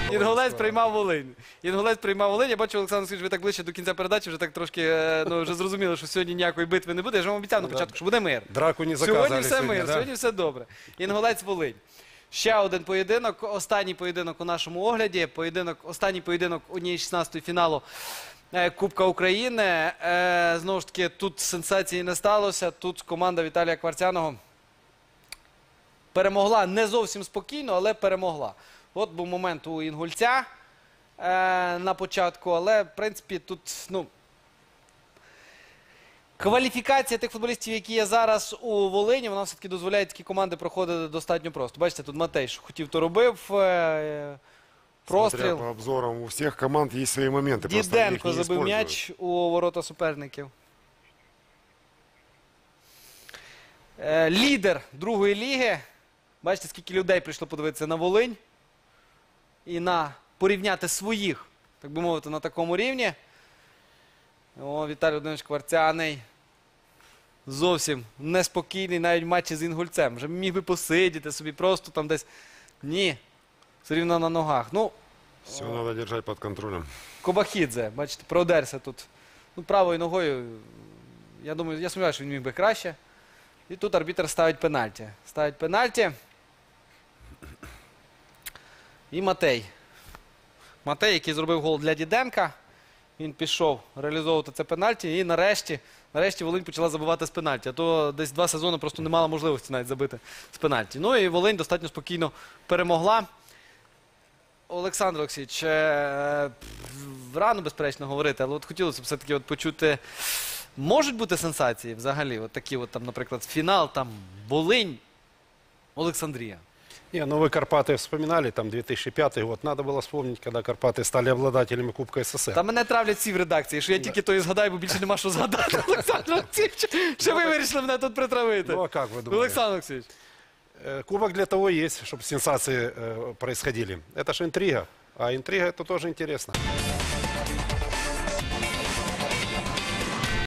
Інгулець приймав Волинь. Інгулець приймав Волинь. Я бачу, Олександр Олексійович, ви так ближче до кінця передачі, вже так трошки, вже зрозуміли, що сьогодні ніякої битви не буде. Я ж вам обіцяв на початку, що буде мир. Драку не заказали Сьогодні все мир, да? сьогодні все добре. Інгулець Волинь. Ще один поєдинок, останній поєдинок у нашому огляді. Останній поєдинок 1/16 фіналу Кубка України. Знову ж таки, тут сенсації не сталося. Тут команда Віталія Кварцяного перемогла не зовсім спокійно, але перемогла. От був момент у Інгульця на початку, але, в принципі, тут, кваліфікація тих футболістів, які є зараз у Волині, вона все-таки дозволяє такі команди проходити достатньо просто. Бачите, тут Матей, що хотів, то робив. Простріл. Смотря по обзорам, у всіх команд є свої моменти. Діденко забив м'яч у ворота суперників. Лідер другої ліги. Бачите, скільки людей прийшло подивитися на Волинь. І порівняти своїх, так би мовити, на такому рівні. О, Віталій Володимирович Кварцяний. Зовсім неспокійний навіть в матчі з Інгульцем. Вже міг би посидіти собі просто там десь. Ні. Все рівно на ногах. Все треба тримати під контролем. Кобахідзе, бачите, продерся тут. Правою ногою, я думаю, я сумніваюся, що він міг би краще. І тут арбітр ставить пенальті. Ставить пенальті. І Матей. Матей, який зробив гол для Діденка. Він пішов реалізовувати це пенальті. І нарешті Волинь почала забивати з пенальті. А то десь 2 сезони просто не мала можливості навіть забити з пенальті. Ну і Волинь достатньо спокійно перемогла. Олександр Олексійович, рано, безперечно, говорити, але от хотілося б все-таки почути, можуть бути сенсації взагалі? От такі, от, там, наприклад, фінал, там, Волинь, Олександрія. Не, ну вы Карпаты вспоминали, там 2005 год. Надо было вспомнить, когда Карпаты стали обладателями Кубка СССР. Та мене травлять всі в редакції, що я тільки то і згадаю, бо більше нема що згадати. Олександр Олексійович, що ви вирішили мене тут притравити? Ну а как вы думаете? Олександр Олексійович. Кубок для того и есть, чтобы сенсации происходили. Это же интрига, а интрига это тоже интересно.